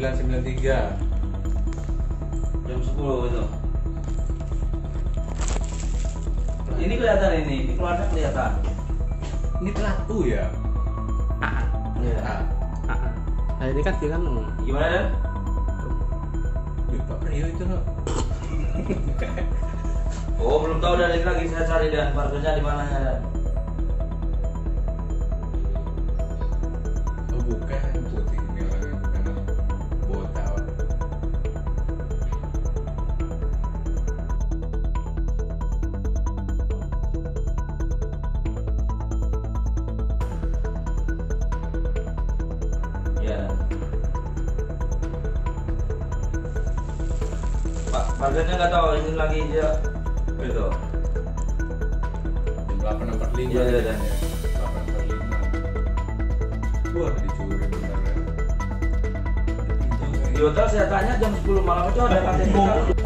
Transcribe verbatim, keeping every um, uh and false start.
sembilan sembilan tiga. Jam sepuluh itu. Ini kelihatan ini, ini keluarnya kelihatan. Ini pelaku ya? Ah, Iya. Ah, ah. Nah ini kan dia kan Gimana Dan? lupa Rio itu loh. Oh, belum tahu Dan, ini lagi saya cari Dan, parkirnya di mana ya Dan? Oh bukan, putih ini orangnya bukan botak. Iya Dan. Pak, parkirnya nggak tahu, ini lagi dia gitu. Jam delapan empat puluh lima. Iya, iya, Dan. delapan empat puluh lima. Wah, dicuri benar ya. Di hotel saya tanya jam sepuluh malam itu ada kakek kita.